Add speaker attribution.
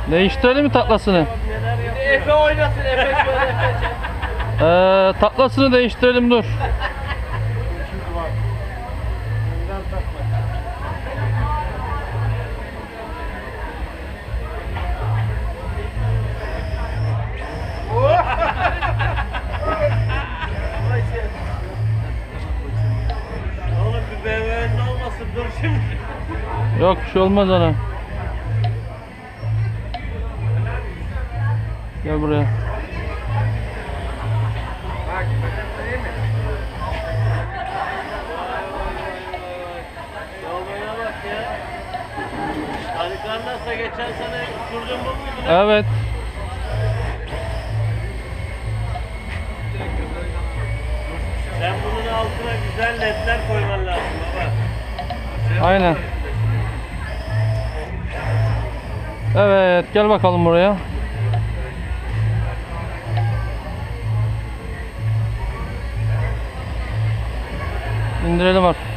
Speaker 1: Değiştirelim mi taklasını?
Speaker 2: Efe oynasın, Efe şöyle Efe.
Speaker 1: Taklasını değiştirelim, dur.
Speaker 2: Oğlum bir BMW'nin olmasın, dur şimdi.
Speaker 1: Yok, bir şey olmaz ona. Gel buraya.
Speaker 2: Bak, değil mi? Yoluna bak ya. Harikanlarsa geçen sene uçurdun bu muydu lan?
Speaker 1: Evet.
Speaker 2: Sen bunun altına güzel ledler koyman lazım baba.
Speaker 1: Aynen. Evet, gel bakalım buraya. İndirelim artık.